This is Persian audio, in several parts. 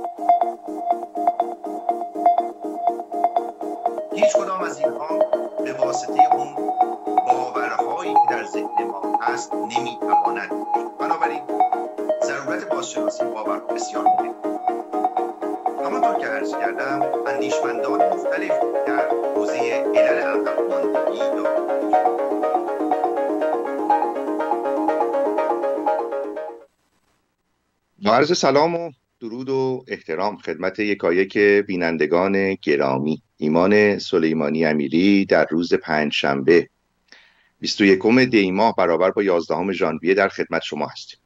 هیچ کدام از اینها به واسطه اون باورهایی که در ذهن ما هست نمیتواند. بنابراین ضرورت بازشناسی باورها بسیار مهمه. همانطور که عرض کردم اندیشمندان مختلف در حوزه علل عقب ماندگی با عرض سلام و درود و احترام خدمت یکایک بینندگان گرامی، ایمان سلیمانی امیری در روز پنجشنبه 21 دی ماه برابر با 11 ژانویه در خدمت شما هستیم.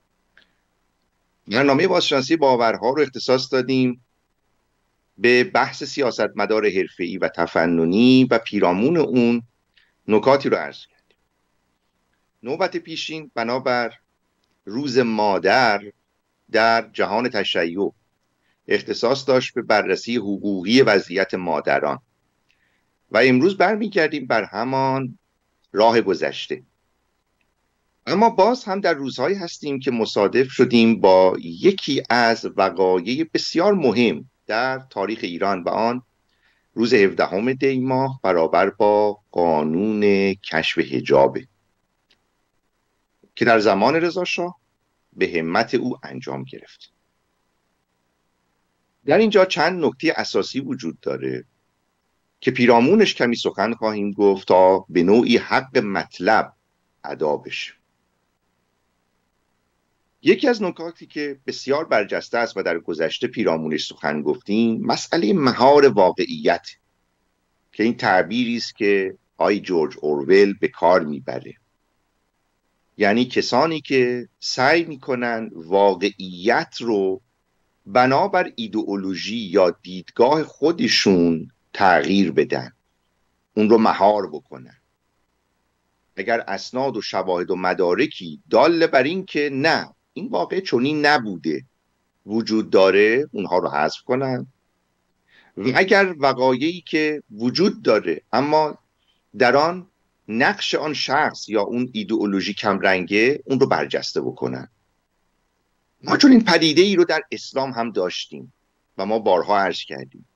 برنامه بازشناسی باورها رو اختصاص دادیم به بحث سیاستمدار حرفه‌ای و تفننی و پیرامون اون نکاتی رو عرض کردیم. نوبت پیشین بنابر روز مادر در جهان تشیع اختصاص داشت به بررسی حقوقی وضعیت مادران و امروز برمیگردیم بر همان راه گذشته. اما باز هم در روزهایی هستیم که مصادف شدیم با یکی از وقایع بسیار مهم در تاریخ ایران و آن روز 17 دی ماه برابر با قانون کشف حجابه که در زمان رضا شاه به همت او انجام گرفت. در اینجا چند نکته اساسی وجود داره که پیرامونش کمی سخن خواهیم گفت تا به نوعی حق مطلب ادا بشه. یکی از نکاتی که بسیار برجسته است و در گذشته پیرامونش سخن گفتیم مسئله مهار واقعیت که این تعبیری است که آقای جورج اورول به کار میبره، یعنی کسانی که سعی میکنن واقعیت رو بنابر ایدئولوژی یا دیدگاه خودشون تغییر بدن، اون رو مهار بکنن. اگر اسناد و شواهد و مدارکی دال بر این که نه این واقع چنین نبوده وجود داره، اونها رو حذف کنن، و اگر وقایعی که وجود داره اما در آن نقش آن شخص یا اون ایدئولوژی کم رنگه، اون رو برجسته بکنن. ما چون این پدیده ای رو در اسلام هم داشتیم و ما بارها عرض کردیم.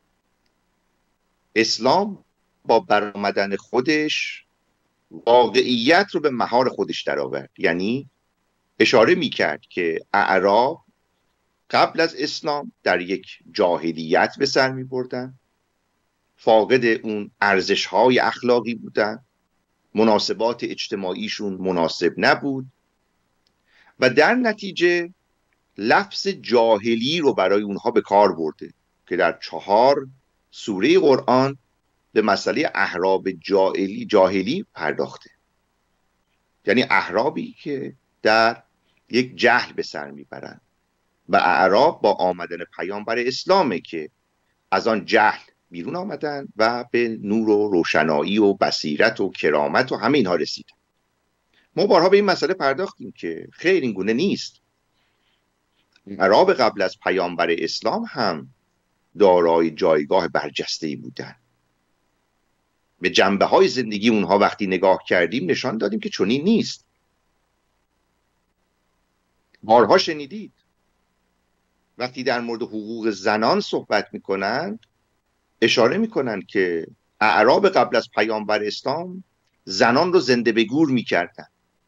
اسلام با برآمدن خودش واقعیت رو به مهار خودش درآورد، یعنی اشاره میکرد که اعراب قبل از اسلام در یک جاهلیت به سر میبردن، فاقد اون ارزش‌های اخلاقی بودن، مناسبات اجتماعیشون مناسب نبود و در نتیجه لفظ جاهلی رو برای اونها به کار برده که در 4 سوره قرآن به مسئله اعراب جاهلی پرداخته، یعنی اعرابی که در یک جهل به سر میبرن و اعراب با آمدن پیامبر اسلامه که از آن جهل بیرون آمدن و به نور و روشنایی و بصیرت و کرامت و همه اینها رسیدن. ما بارها به این مسئله پرداختیم که خیر این گونه نیست. اعراب قبل از پیامبر اسلام هم دارای جایگاه برجسته‌ای بودن. به جنبه‌های زندگی اونها وقتی نگاه کردیم نشان دادیم که چنین نیست. بارها شنیدید وقتی در مورد حقوق زنان صحبت میکنند اشاره میکنند که اعراب قبل از پیامبر اسلام زنان رو زنده به گور میکردن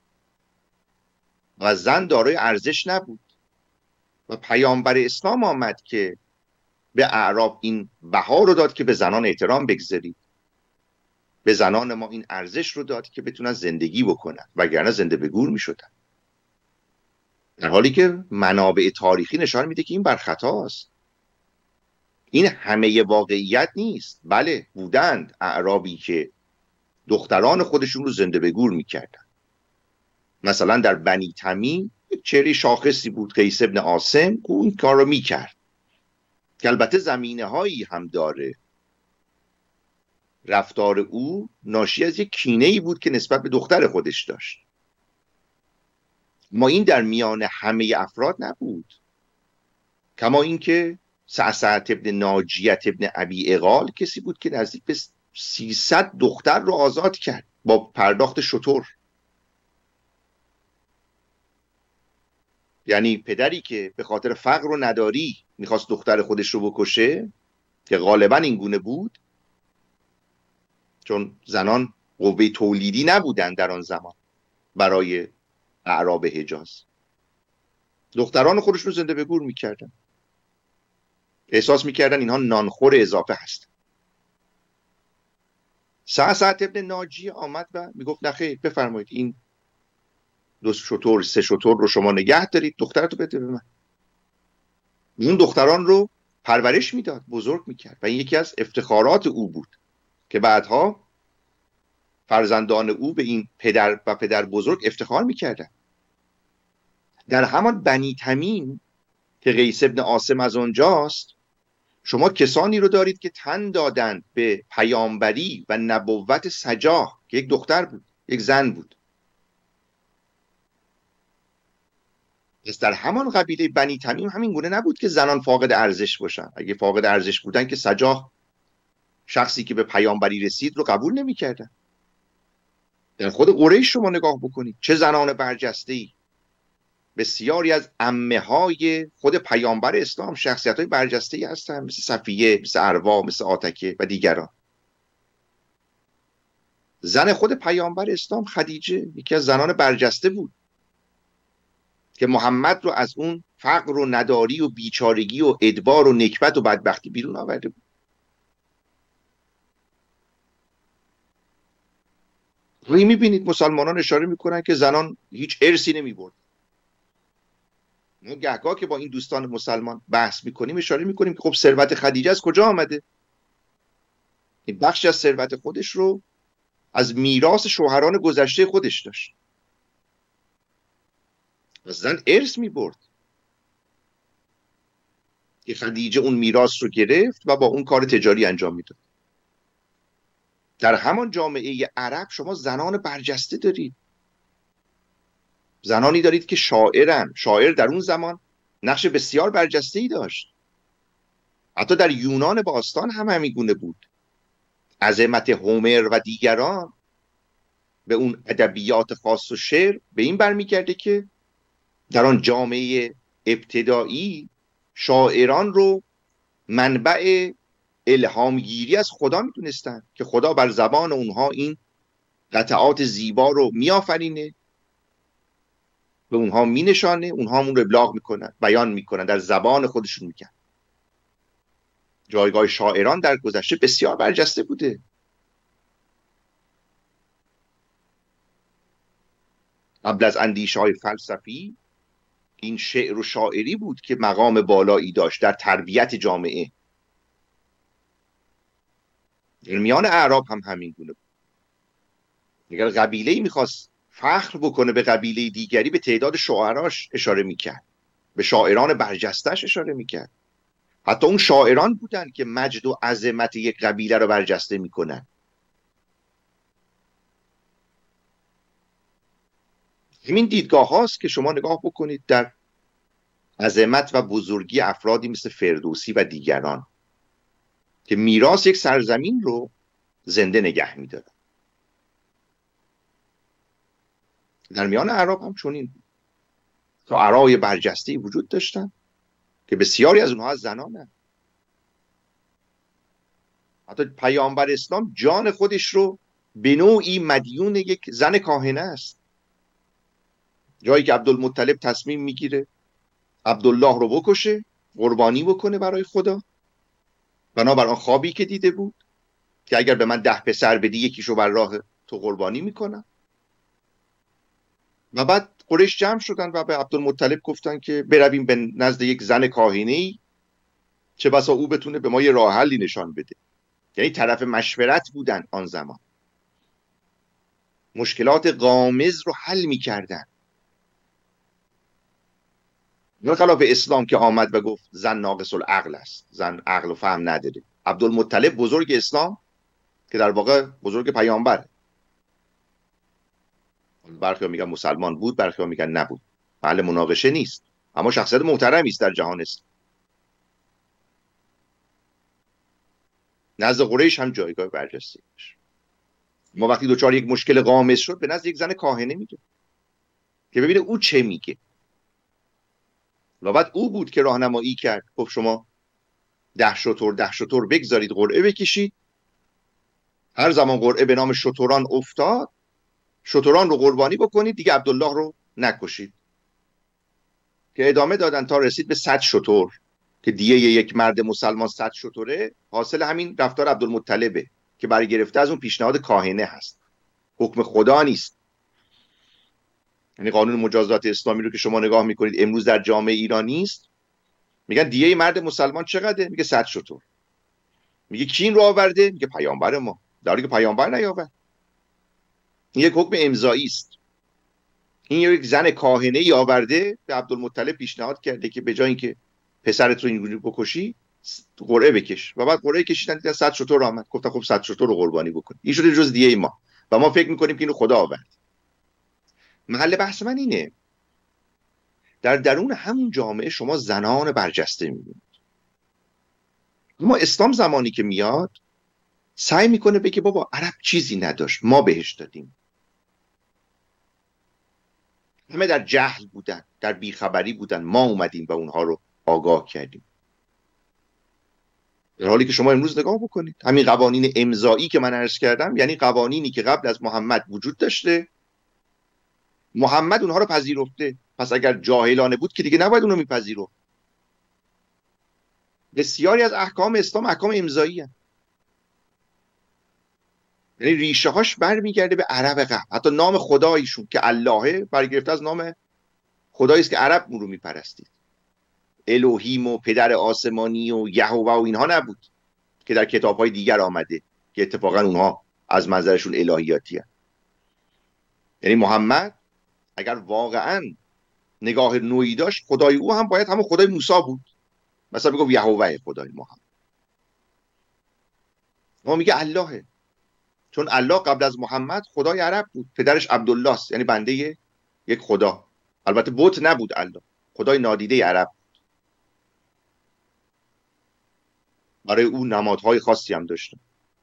و زن دارای ارزش نبود و پیامبر اسلام آمد که به اعراب این بها رو داد که به زنان احترام بگذارید، به زنان ما این ارزش رو داد که بتونن زندگی بکنن وگرنه زنده به گور میشدن، در حالی که منابع تاریخی نشان میده که این بر خطاست. این همه واقعیت نیست. بله بودند اعرابی که دختران خودشون رو زنده به گور میکردن. مثلا در بنی تمیم یک چهره شاخصی بود قیس ابن عاصم، اون کار رو میکرد که البته زمینه هایی هم داره. رفتار او ناشی از یک کینه‌ای بود که نسبت به دختر خودش داشت. ما این در میان همه افراد نبود. کما اینکه سعسعة ابن ناجیت ابن ابی اقال کسی بود که نزدیک به 300 دختر رو آزاد کرد با پرداخت شتر. یعنی پدری که به خاطر فقر و نداری میخواست دختر خودش رو بکشه، که غالبا این گونه بود چون زنان قوه تولیدی نبودن در آن زمان برای اعراب حجاز، دختران خودشون رو زنده به گور میکردن، احساس میکردن اینها نانخور اضافه هستن. سعد ابن ناجیه آمد و میگفت نخیر، بفرمایید این 2 شتر 3 شتر رو شما نگه دارید، دخترتو بده به من. اون دختران رو پرورش میداد، بزرگ میکرد و این یکی از افتخارات او بود که بعدها فرزندان او به این پدر و پدر بزرگ افتخار میکردن. در همان بنی تمیم که قیس ابن عاصم از اونجاست، شما کسانی رو دارید که تن دادند به پیامبری و نبوت سجاح که یک دختر بود، یک زن بود. پس در همان قبیله بنی تمیم همین گونه نبود که زنان فاقد ارزش باشن. اگه فاقد ارزش بودن که سجاح، شخصی که به پیامبری رسید، رو قبول نمی‌کردن. در خود قریش شما نگاه بکنید، چه زنان برجسته‌ای. بسیاری از عمه‌های خود پیامبر اسلام شخصیت‌های برجسته‌ای هستند، مثل صفیه، مثل اروا، مثل عاتکه و دیگران. زن خود پیامبر اسلام خدیجه یکی از زنان برجسته بود که محمد رو از اون فقر و نداری و بیچارگی و ادبار و نکبت و بدبختی بیرون آورده بود. روی میبینید مسلمانان اشاره میکنن که زنان هیچ ارثی نمیبرد. ما گهگاه که با این دوستان مسلمان بحث میکنیم اشاره میکنیم که خب ثروت خدیجه از کجا آمده؟ این بخشی از ثروت خودش رو از میراث شوهران گذشته خودش داشت. زن ارث میبرد که خدیجه اون میراث رو گرفت و با اون کار تجاری انجام میداد. در همان جامعه عرب شما زنان برجسته دارید، زنانی دارید که شاعرن. شاعر در اون زمان نقش بسیار برجسته‌ای داشت. حتی در یونان باستان هم همین گونه بود. عظمت هومر و دیگران به اون ادبیات خاص و شعر به این برمیگرده که در آن جامعه ابتدایی شاعران رو منبع الهامگیری از خدا میدونستن که خدا بر زبان اونها این قطعات زیبا رو میآفرینه، به اونها مینشانه، اونها اون رو ابلاغ میکنن، بیان میکنن، در زبان خودشون میگن. جایگاه شاعران در گذشته بسیار برجسته بوده. قبل از اندیشه‌های فلسفی این شعر و شاعری بود که مقام بالایی داشت در تربیت جامعه. در میان اعراب هم همین گونه بود. اگر قبیله‌ای میخواست فخر بکنه به قبیله دیگری به تعداد شاعراش اشاره میکرد، به شاعران برجستش اشاره میکرد. حتی اون شاعران بودن که مجد و عظمت یک قبیله رو برجسته میکنن. همین دیدگاه هاست که شما نگاه بکنید در عظمت و بزرگی افرادی مثل فردوسی و دیگران که میراث یک سرزمین رو زنده نگه می‌دارن. در میان اعراب هم چنین بود. شاعرای برجسته‌ای وجود داشتن که بسیاری از اونها از زنانن. حتی پیامبر اسلام جان خودش رو به نوعی مدیون یک زن کاهنه است. جایی که عبدالمطلب تصمیم میگیره عبدالله رو بکشه، قربانی بکنه برای خدا، بنابر آن خوابی که دیده بود که اگر به من 10 پسر بدی یکیشو بر راه تو قربانی میکنم. و بعد قریش جمع شدن و به عبدالمطلب گفتن که برویم به نزد یک زن کاهنه‌ای، چه بسا او بتونه به ما یه راه حلی نشان بده. یعنی طرف مشورت بودن آن زمان، مشکلات غامض رو حل میکردن. نه خلاف اسلام که آمد و گفت زن ناقص العقل است، زن عقل و فهم نداره. عبدالمطلب بزرگ اسلام که در واقع بزرگ پیامبر، برخی میگن مسلمان بود، برخی میگن نبود، محل مناقشه نیست، اما شخصیت محترمی است در جهان اسلام. نزد قریش هم جایگاه برجسته داشت. ما وقتی دوچار یک مشکل غامض شد به نزد یک زن کاهنه میره که ببینه او چه میگه. و بعد او بود که راهنمایی کرد، گفت شما 10 شتر بگذارید قرعه بکشید، هر زمان قرعه به نام شتران افتاد شتران رو قربانی بکنید، دیگه عبدالله رو نکشید. که ادامه دادن تا رسید به 100 شتر که دیه یک مرد مسلمان 100 شتره. حاصل همین رفتار عبدالمطلبه که برای گرفته از اون پیشنهاد کاهنه هست، حکم خدا نیست. یعنی قانون مجازات اسلامی رو که شما نگاه میکنید امروز در جامعه ایرانی است، میگن دیه مرد مسلمان چقدره؟ میگه 100 شتر. میگه کی این رو آورده؟ میگه پیامبر ما، در حالی که پیامبر نیاورد. این یک حکم امضایی است. این یک زن کاهنه ای آورده به عبدالمطلب پیشنهاد کرده که به جای اینکه پسرت رو اینجوری بکشی قرعه بکش، و بعد قرعه کشیدن دیدن 100 شتر آمد، گفتن خب 100 شتر رو قربانی بکن. این شده جز دیه ما و ما فکر میکنیم که اینو خدا آورد. محل بحث من اینه در درون همون جامعه شما زنان برجسته میبینید. ما اسلام زمانی که میاد سعی میکنه بگه بابا عرب چیزی نداشت، ما بهش دادیم. همه در جهل بودن، در بیخبری بودن، ما اومدیم و اونها رو آگاه کردیم. در حالی که شما امروز نگاه بکنید همین قوانین امضایی که من عرض کردم، یعنی قوانینی که قبل از محمد وجود داشته، محمد اونها رو پذیرفته، پس اگر جاهلانه بود که دیگه نباید اونو میپذیرفت. بسیاری از احکام اسلام احکام امضایی هستند، یعنی ریشه هاش برمیگرده به عرب قبل. حتی نام خدایشون که اللهه برگرفته از نام خدایی است که عرب اون رو میپرستید. الوهیم و پدر آسمانی و یهوه و اینها نبود که در کتاب‌های دیگر آمده که اتفاقا اونها از منظرشون الهیاتی هست. یعنی محمد اگر واقعا نگاه نوعی داشت، خدای او هم باید همون خدای موسی بود، مثلا میگه یهوه خدای محمد. ما میگه اللهه، چون الله قبل از محمد خدای عرب بود، پدرش عبدالله است، یعنی بنده یک خدا. البته بت نبود، الله خدای نادیده عرب. برای او نمادهای خاصی هم داشته.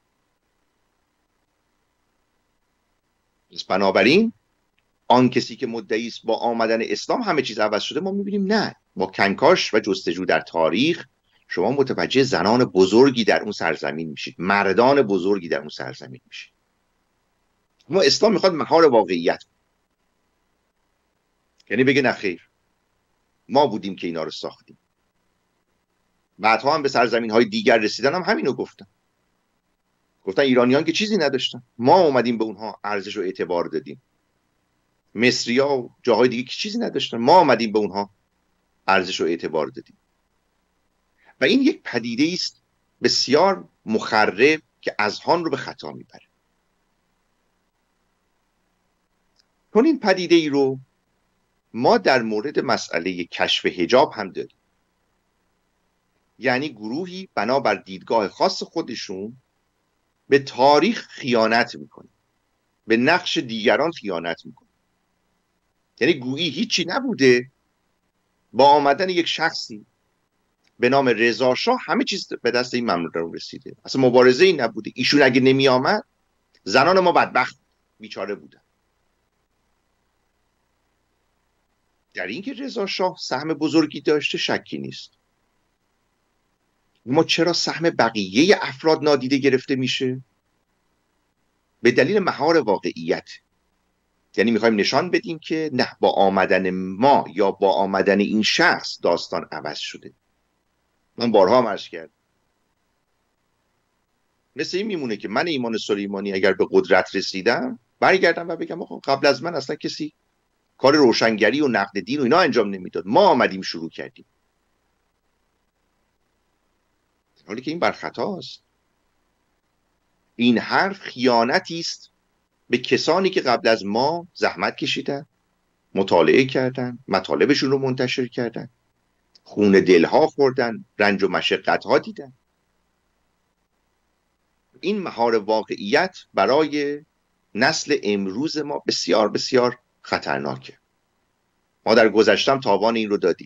بنابراین آن کسی که مدعی است با آمدن اسلام همه چیز عوض شده، ما میبینیم نه. با کنکاش و جستجو در تاریخ شما متوجه زنان بزرگی در اون سرزمین میشید، مردان بزرگی در اون سرزمین میشید. ما اسلام میخواد مهار واقعیت، یعنی بگه نه خیر، ما بودیم که اینا رو ساختیم. بعدها هم به سرزمین های دیگر رسیدن هم همینو گفتن ایرانیان که چیزی نداشتن، ما اومدیم به اونها ارزش و اعتبار دادیم. مصری‌ها و جاهای دیگه که چیزی نداشتن، ما اومدیم به اونها ارزش و اعتبار دادیم. و این یک پدیده است بسیار مخرب که اذهان رو به خطا میبره. چون این پدیده ای رو ما در مورد مسئله کشف حجاب هم داریم. یعنی گروهی بنابر دیدگاه خاص خودشون به تاریخ خیانت میکنه، به نقش دیگران خیانت میکنه. یعنی گویی هیچی نبوده، با آمدن یک شخصی به نام رضا شاه همه چیز به دست این مملکت رسیده. اصلا مبارزه ای نبوده. ایشون اگه نمی آمد زنان ما بدبخت بیچاره بودن. در اینکه رضا شاه سهم بزرگی داشته شکی نیست. ما چرا سهم بقیه افراد نادیده گرفته میشه؟ به دلیل مهار واقعیت. یعنی میخوایم نشان بدیم که نه، با آمدن ما یا با آمدن این شخص داستان عوض شده. من بارها عرض کردم، مثل این میمونه که من ایمان سلیمانی اگر به قدرت رسیدم برگردم و بگم آقا قبل از من اصلا کسی کار روشنگری و نقد دین و اینا انجام نمیداد، ما آمدیم شروع کردیم. حالی که این برخطاست. این حرف خیانتی است به کسانی که قبل از ما زحمت کشیدن، مطالعه کردن، مطالبشون رو منتشر کردن، خون دلها خوردن، رنج و مشقت‌ها دیدن. این مهار واقعیت برای نسل امروز ما بسیار بسیار خطرناکه. ما در گذشتم تاوان این رو دادیم.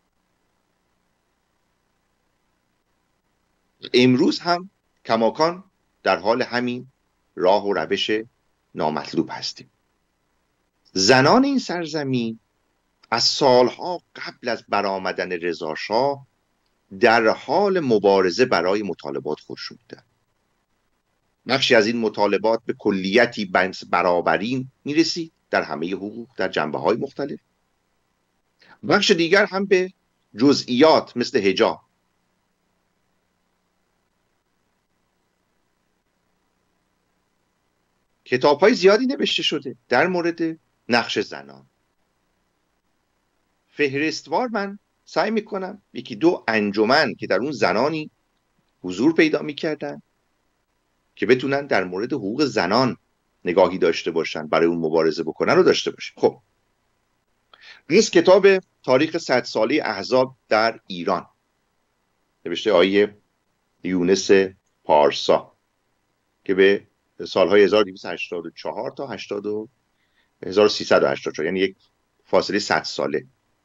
امروز هم کماکان در حال همین راه و روش نامطلوب هستیم. زنان این سرزمین از سالها قبل از برآمدن رضا شاه در حال مبارزه برای مطالبات خودشون بودن. بخشی از این مطالبات به کلیتی برابری میرسید در همه حقوق در جنبه‌های مختلف، بخش دیگر هم به جزئیات مثل حجاب. کتاب‌های زیادی نوشته شده در مورد نقش زنان. فهرستوار من سعی میکنم یکی دو انجمن که در اون زنانی حضور پیدا میکردن که بتونن در مورد حقوق زنان نگاهی داشته باشن، برای اون مبارزه بکنن رو داشته باشن. خب این کتاب تاریخ 100 ساله احزاب در ایران نوشته آقای یونس پارسا که به سالهای 1284 تا 1384 یعنی یک فاصله 100 ساله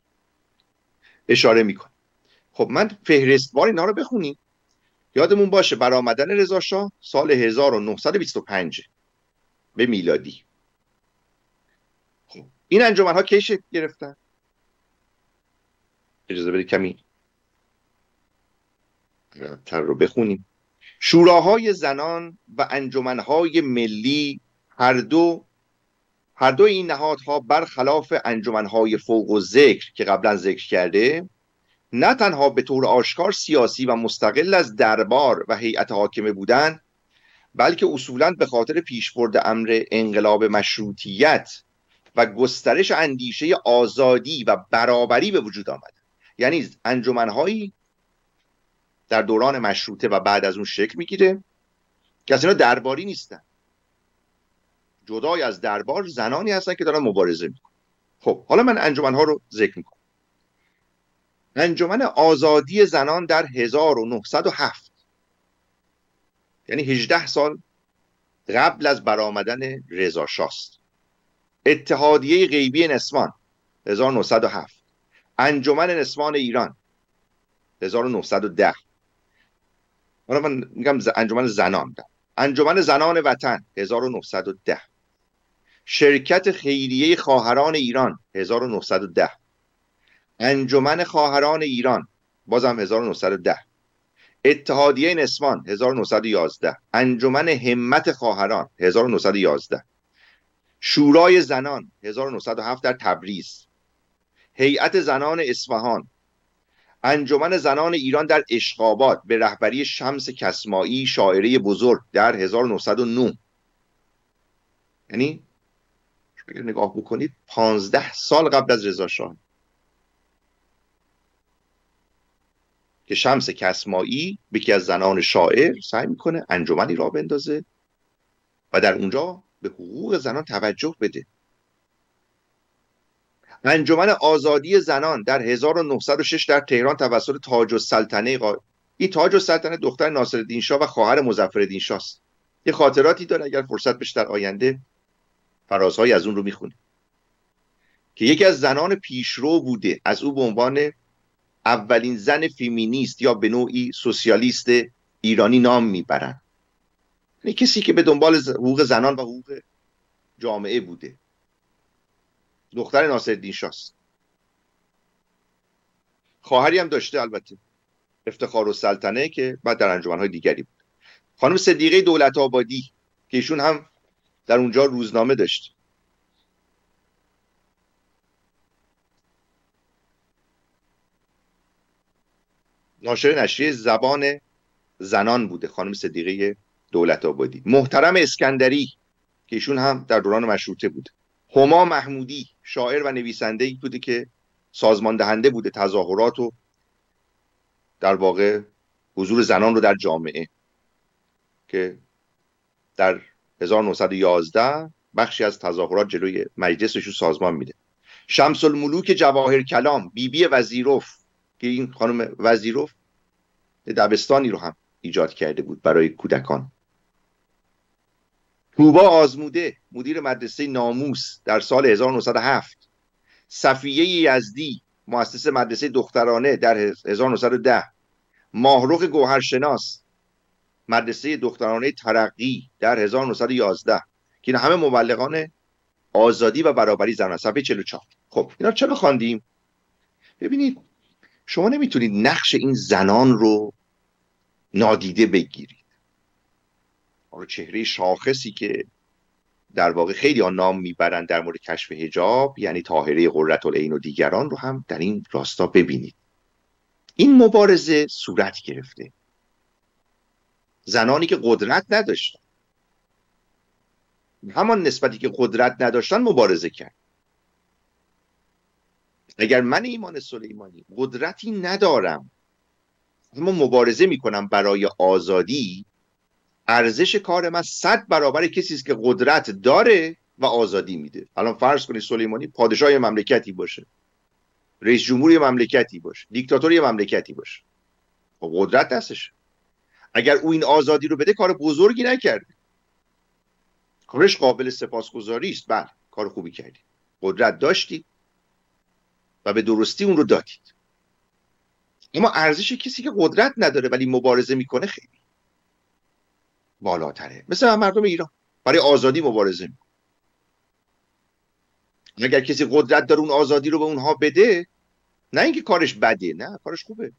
اشاره میکنه. خب من فهرستوار اینا رو بخونیم. یادمون باشه برآمدن رضا شاه سال 1925 به میلادی. خب این انجمن‌ها کی شکل گرفتن؟ اجازه بدید کمی تر رو بخونیم. شوراهای زنان و انجمن‌های ملی هر دو این نهادها برخلاف انجمن‌های فوق الذکر که قبلا ذکر کرده نه تنها به طور آشکار سیاسی و مستقل از دربار و هیئت حاکمه بودند، بلکه اصولاً به خاطر پیشبرد امر انقلاب مشروطیت و گسترش اندیشه آزادی و برابری به وجود آمد. یعنی انجمن‌هایی در دوران مشروطه و بعد از اون شکل میگیره که اصلا درباری نیستن، جدای از دربار زنانی هستن که دارن مبارزه میکنن. خب حالا من انجمن‌ها رو ذکر میکنم. انجمن آزادی زنان در 1907 یعنی 18 سال قبل از برآمدن رضا شاه است. اتحادیه غیبی نسوان 1907. انجمن نسوان ایران 1910. حالا من میگم انجمن زنان. انجمن زنان وطن 1910. شرکت خیریه خواهران ایران 1910. انجمن خواهران ایران بازم 1910. اتحادیه نسوان 1911. انجمن همت خواهران 1911. شورای زنان 1907 در تبریز. هیئت زنان اصفهان. انجمن زنان ایران در اشقاباد به رهبری شمس کسمایی شاعره بزرگ در 1909. یعنی اگر نگاه بکنید 15 سال قبل از رضا شاه که شمس کسمایی یکی از زنان شاعر سعی میکنه انجمنی را بندازه و در اونجا به حقوق زنان توجه بده. انجمن آزادی زنان در 1906 در تهران توسط تاج السلطنه این تاج السلطنه دختر ناصرالدین شاه و خواهر مظفرالدین شاه است. یه خاطراتی داره، اگر فرصت بشه در آینده فرازهای از اون رو میخونه، که یکی از زنان پیشرو بوده. از او به عنوان اولین زن فمینیست یا به نوعی سوسیالیست ایرانی نام میبرن. یعنی کسی که به دنبال حقوق زنان و حقوق جامعه بوده. دختر ناصرالدین شاه است. خواهری هم داشته البته، افتخار السلطنه، که بعد در انجمن‌های دیگری بود. خانم صدیقه دولت آبادی که ایشون هم در اونجا روزنامه داشت. ناشر نشریه زبان زنان بوده خانم صدیقه دولت آبادی. محترم اسکندری که ایشون هم در دوران مشروطه بود. هما محمودی شاعر و نویسنده‌ای بوده که سازمان دهنده بوده تظاهرات و در واقع حضور زنان رو در جامعه، که در 1911 بخشی از تظاهرات جلوی مجلسش رو سازمان میده. شمس الملوک جواهر کلام بیبی وزیروف که این خانم وزیروف دبستانی رو هم ایجاد کرده بود برای کودکان. طوبا آزموده مدیر مدرسه ناموس در سال 1907. صفیه یزدی مؤسس مدرسه دخترانه در 1910. ماهرخ گوهرشناس مدرسه دخترانه ترقی در 1911 که این همه مبلغان آزادی و برابری زنان، صفحه 44. خب اینا چرا خواندیم؟ ببینید شما نمیتونید نقش این زنان رو نادیده بگیرید. چهره شاخصی که در واقع خیلی نام میبرند در مورد کشف حجاب، یعنی طاهره قرةالعین و دیگران رو هم در این راستا ببینید. این مبارزه صورت گرفته. زنانی که قدرت نداشتن، همان نسبتی که قدرت نداشتن مبارزه کرد. اگر من ایمان سلیمانی قدرتی ندارم اما مبارزه میکنم برای آزادی، ارزش کار من 100 برابر کسی است که قدرت داره و آزادی میده. الان فرض کنید سلیمانی پادشاه مملکتی باشه، رئیس جمهوری مملکتی باشه، دیکتاتوری مملکتی باشه، خب قدرت دستشه. اگر او این آزادی رو بده کار بزرگی نکرده، کارش قابل سپاسگزاری است. بله کار خوبی کردید، قدرت داشتید و به درستی اون رو دادید. اما ارزش کسی که قدرت نداره ولی مبارزه میکنه خیلی بالاتره. مثل مردم ایران برای آزادی مبارزه میکنه. اگر کسی قدرت داره اون آزادی رو به اونها بده، نه اینکه کارش بده، نه کارش خوبه.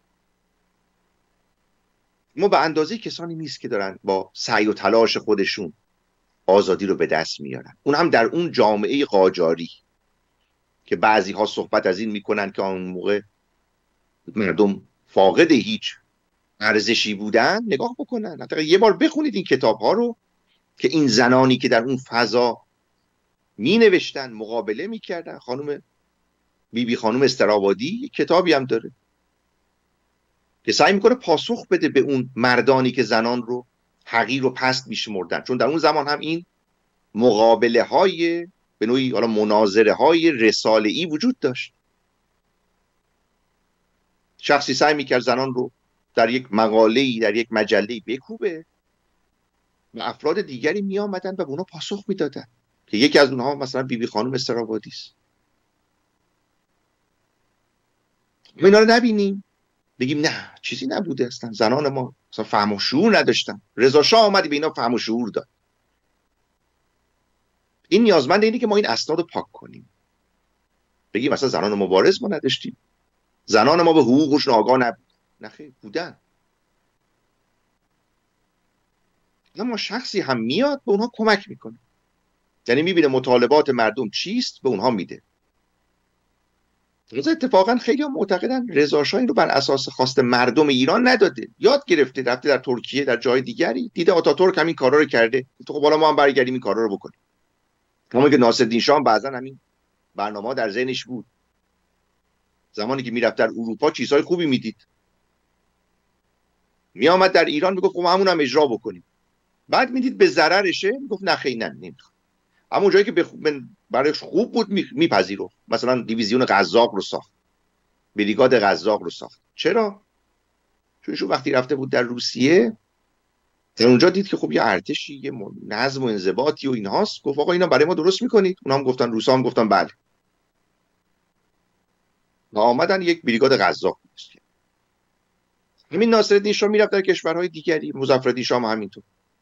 ما به اندازه کسانی نیست که دارن با سعی و تلاش خودشون آزادی رو به دست میارن، اون هم در اون جامعه قاجاری که بعضی ها صحبت از این میکنن که اون موقع مردم فاقد هیچ ارزشی بودن. نگاه بکنن، حتی یه بار بخونید این کتاب ها رو که این زنانی که در اون فضا می نوشتن مقابله می کردن. خانم بیبی خانم استرابادی کتابی هم داره که سعی میکنه پاسخ بده به اون مردانی که زنان رو حقیر و پست میشمردن، چون در اون زمان هم این مقابله های به نوعی حالا مناظره های رساله ای وجود داشت. شخصی سعی میکرد زنان رو در یک مقاله‌ای در یک مجله‌ای بکوبه و افراد دیگری می آمدن و به اونا پاسخ میدادن که یکی از اونها مثلا بیبی خانم استرابادی است. ما اینا رو نبینیم بگیم نه چیزی نبوده، اصلا زنان ما اصلا فهم و شعور نداشتن، رضا شاه آمد به اینا فهم و شعور داد. این نیازمند اینه که ما این اسناد رو پاک کنیم، بگیم مثلا زنان مبارز ما نداشتیم، زنان ما به حقوقشون آگاه نبود. نه خیر بودن. اما شخصی هم میاد به اونها کمک میکنه، یعنی میبینه مطالبات مردم چیست به اونها میده. اتفاقا خیلی هم معتقدن رضا شاه این رو بر اساس خواست مردم ایران نداده، یاد گرفته، رفته در ترکیه در جای دیگری دیده آتاتورک همین کارا رو کرده، تو خب حالا ما هم برگردیم این کارا رو بکنیم. همون که ناصرالدین شاه بعضا همین برنامه در ذهنش بود، زمانی که میرفت در اروپا چیزهای خوبی میدید، میآمد در ایران میگفت خب همون هم اجرا بکنیم، بعد میدید به ضررشه میگفت نه خیلی نه نمیخوام. همون جایی که برایش خوب بود میپذیرفت. مثلا دیویزیون قزاق رو ساخت، بریگاد قزاق رو ساخت. چرا؟ چون وقتی رفته بود در روسیه در اونجا دید که خب یه ارتشی، یه نظم و انضباطی و اینهاست، گفت آقا اینا برای ما درست میکنید؟ اونا هم گفتن، روسا هم گفتن بله، و آمدن یک بریگاد قزاق درست کردن. همین ناصرالدین شاه میرفت در کشورهای دیگری، مظفرالدین شاه هم همینطور،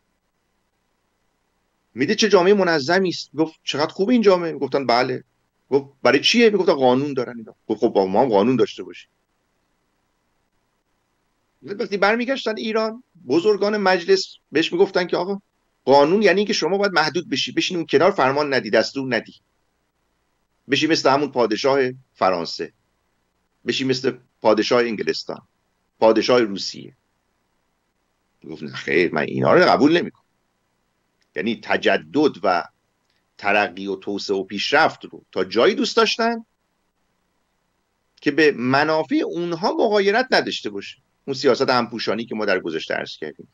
میده چه جامعه منظمی است، گفت چقدر خوبه این جامعه، گفتن بله. گفت برای چیه؟ میگفتن قانون دارن اینا. گفت خب با ما هم قانون داشته باشیم. وقتی برمیگشتن ایران بزرگان مجلس بهش میگفتن که آقا قانون یعنی اینکه شما باید محدود بشی، بشین اون کنار، فرمان ندی، دستور ندی، بشی مثل همون پادشاه فرانسه، بشی مثل پادشاه انگلستان، پادشاه روسیه. گفت نه خیر، من اینا رو قبول نمیکنم. یعنی تجدد و ترقی و توسعه و پیشرفت رو تا جایی دوست داشتن که به منافع اونها مغایرت نداشته باشه. اون سیاست همپوشانی که ما در گذشته عرض کردیم.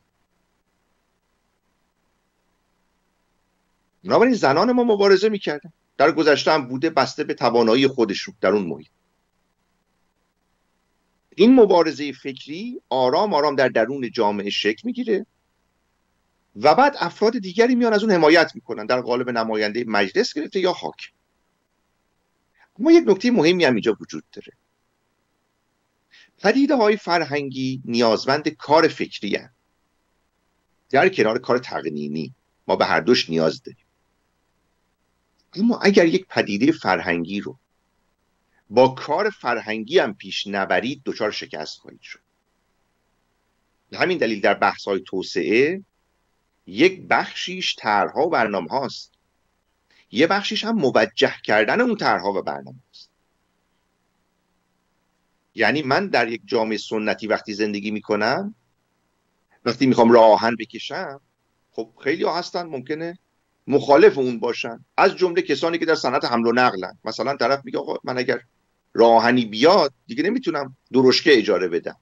بنابراین زنان ما مبارزه میکردن، در گذشته هم بوده، بسته به توانایی خودشون در اون محیط. این مبارزه فکری آرام آرام در درون جامعه شکل میگیره و بعد افراد دیگری میان از اون حمایت میکنن، در قالب نماینده مجلس گرفته یا حاکم. اما یک نکته مهمی هم اینجا وجود داره. پدیده‌های فرهنگی نیازمند کار فکری هستند. در کنار کار تقنینی ما به هر دوش نیاز داریم. اما اگر یک پدیده فرهنگی رو با کار فرهنگی هم پیش نبرید دچار شکست خواهید شد. به همین دلیل در بحث‌های توسعه یک بخشیش طرح‌ها و برنامه‌هاست، یه بخشیش هم موجه کردن اون طرح‌ها و برنامه‌هاست. یعنی من در یک جامعه سنتی وقتی زندگی میکنم، وقتی میخوام راه آهن بکشم، خب خیلی ها هستن ممکنه مخالف اون باشن، از جمله کسانی که در صنعت حمل و نقلن. مثلا طرف میگه آقا من اگر راه آهنی بیاد دیگه نمیتونم درشکه اجاره بدم،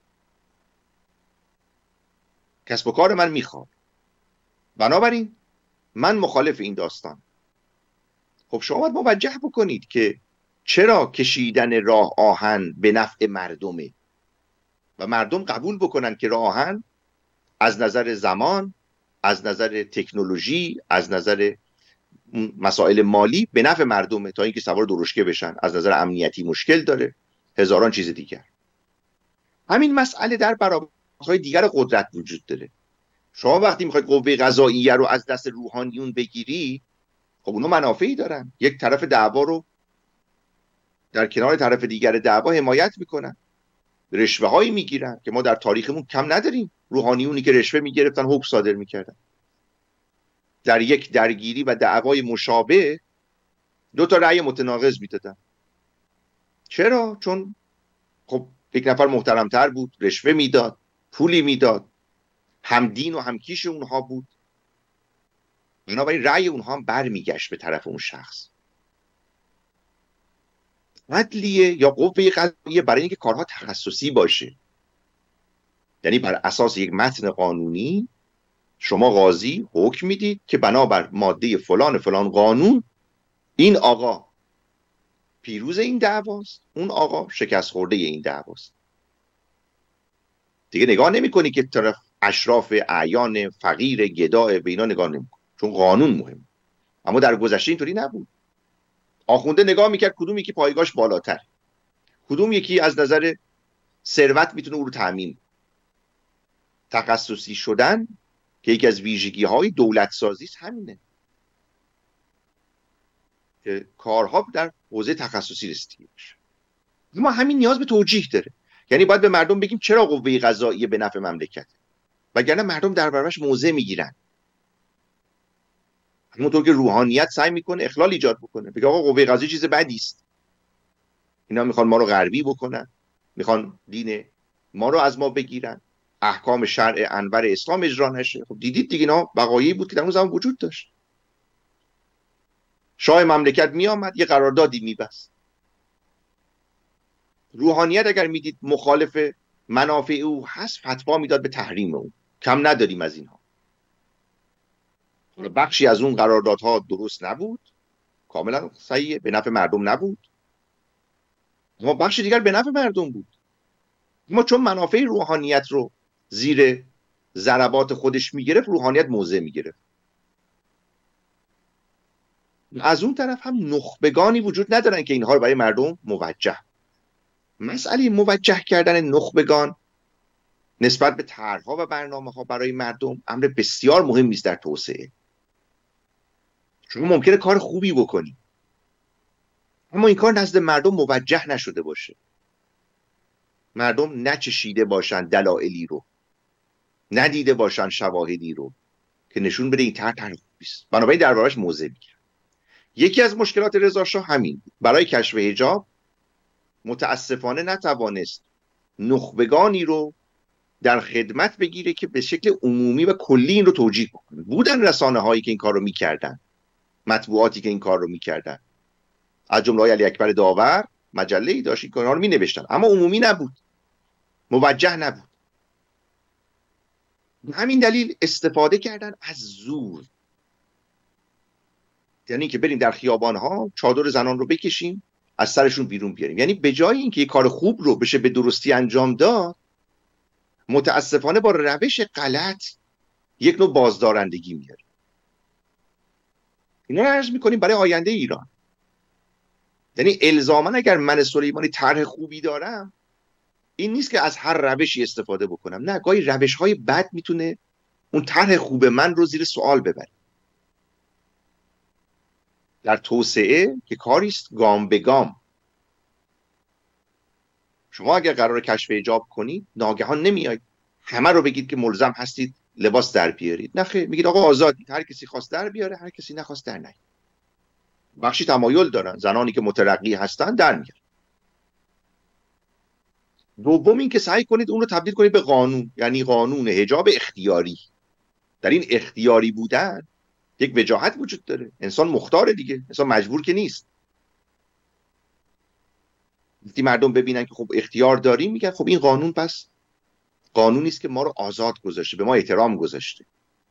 کسب و کار من میخواد، بنابراین من مخالف این داستان. خب شما باید موجه بکنید که چرا کشیدن راه آهن به نفع مردمه و مردم قبول بکنن که راه آهن از نظر زمان، از نظر تکنولوژی، از نظر مسائل مالی به نفع مردمه تا اینکه سوار درشکه بشن، از نظر امنیتی مشکل داره، هزاران چیز دیگر. همین مسئله در برابرهای دیگر قدرت وجود داره. شما وقتی میخواید قوه قضاییه رو از دست روحانیون بگیری، خب اونا منافعی دارن، یک طرف دعوا رو در کنار طرف دیگر دعوا حمایت میکنن، رشوه هایی میگیرن که ما در تاریخمون کم نداریم. روحانیونی که رشوه میگرفتن حکم صادر میکردن. در یک درگیری و دعوای مشابه 2 تا رأی متناقض میدادن. چرا؟ چون خب یک نفر محترمتر بود، رشوه میداد، پولی میداد، همدین و همکیش اونها بود، بنابراین رأی اونها هم برمیگشت به طرف اون شخص. عدلیه یا قوه قضاییه برای اینکه کارها تخصصی باشه، یعنی بر اساس یک متن قانونی شما قاضی حکم میدید که بنابر ماده فلان فلان قانون این آقا پیروز این دعواست، اون آقا شکست خورده این دعواست. دیگه نگاه نمی‌کنی که طرف اشراف، اعیان، فقیر، گداء، به اینا نگاه نمی‌کنی، چون قانون مهم. اما در گذشته اینطوری نبود. آخونده نگاه میکرد کدوم یکی پایگاش بالاتر، کدوم یکی از نظر ثروت میتونه او رو تامین. تخصصی شدن که یکی از ویژگی‌های دولت سازی همینه که کارها در حوزه تخصصی رسیدگی بشه. ما همین نیاز به توجیه داره. یعنی باید به مردم بگیم چرا قوه قضاییه به نفع مملکت، وگرنه مردم در برابرش موضع میگیرن. همونطور که روحانیت سعی میکنه اخلال ایجاد بکنه، بگه آقا قوه قضاییه چیز بدی است، اینا میخوان ما رو غربی بکنن، میخوان دین ما رو از ما بگیرن، احکام شرع انور اسلام اجرا نشه. خب دیدید دیگه اینا وقایعی بود که در اون زمان وجود داشت. شاه مملکت میآمد یه قراردادی میبست. روحانیت اگر میدید مخالف منافع او هست فتوا میداد به تحریم او. کم نداریم از اینها. بخشی از اون قراردادها درست نبود، کاملا صحیحه، به نفع مردم نبود، اما بخش دیگر به نفع مردم بود. ما چون منافع روحانیت رو زیر ضربات خودش میگرفت، روحانیت موضع میگرفت. از اون طرف هم نخبگانی وجود ندارن که اینها رو برای مردم موجه. مسئله موجه کردن نخبگان نسبت به طرح‌ها و برنامه‌ها برای مردم امر بسیار مهمی است در توسعه. شما ممکنه کار خوبی بکنی اما این کار نزد مردم موجه نشده باشه، مردم نچشیده باشن دلایلی رو، ندیده باشن شواهدی رو که نشون بده این طرح خوبی است، بنابراین دربارش موضع میگیرن. یکی از مشکلات رضا شاه همین بود. برای کشف حجاب متاسفانه نتوانست نخبگانی رو در خدمت بگیره که به شکل عمومی و کلی این رو توجیه کنه. بودن رسانه هایی که این کار رو میکردن، مطبوعاتی که این کار رو میکردن، از جمله علی اکبر داور مجله‌ای داشت این کارها رو مینوشتن، اما عمومی نبود، موجه نبود. همین دلیل استفاده کردن از زور، یعنی که بریم در خیابان‌ها چادر زنان رو بکشیم از سرشون بیرون بیاریم. یعنی به جای اینکه یک کار خوب رو بشه به درستی انجام داد، متاسفانه با روش غلط یک نوع بازدارندگی میاره. اینا رو عرض میکنیم برای آینده ایران. یعنی الزاما اگر من سلیمانی طرح خوبی دارم، این نیست که از هر روشی استفاده بکنم، نه، گاهی روش‌های بد میتونه اون طرح خوب من رو زیر سوال ببره. در توسعه که کاری است گام به گام. شما اگر قرار کشف حجاب کنید ناگهان نمیایید همه رو بگید که ملزم هستید لباس در بیارید. نه خیر، میگید آقا آزادید، هر کسی خواست در بیاره، هر کسی نخواست در نیاره. بخشی تمایل دارن، زنانی که مترقی هستن در میارن. دوم این که سعی کنید اون رو تبدیل کنید به قانون، یعنی قانون حجاب اختیاری. در این اختیاری بودن یک وجاهت وجود داره. انسان مختاره دیگه، انسان مجبور که نیست. وقتی مردم ببینن که خب اختیار داریم، میگن خب این قانون پس قانونی است که ما رو آزاد گذاشته، به ما احترام گذاشته.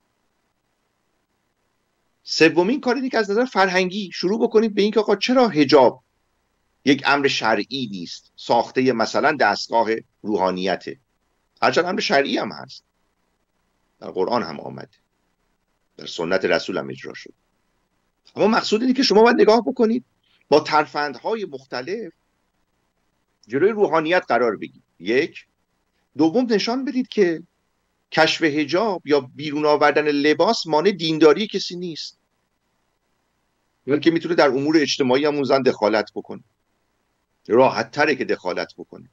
سومین کار اینه که از نظر فرهنگی شروع بکنید به این که آقا چرا حجاب یک امر شرعی نیست، ساخته مثلا دستگاه روحانیته، هرچند امر شرعی هم هست، در قرآن هم آمده، در سنت رسول هم اجرا شد. اما مقصود اینه که شما باید نگاه بکنید با ترفندهای مختلف جلوی روحانیت قرار بگیرید. یک. دوم نشان بدید که کشف حجاب یا بیرون آوردن لباس مانع دینداری کسی نیست، بلکه میتونه در امور اجتماعی همون زن دخالت بکنه، راحت تره که دخالت بکنه،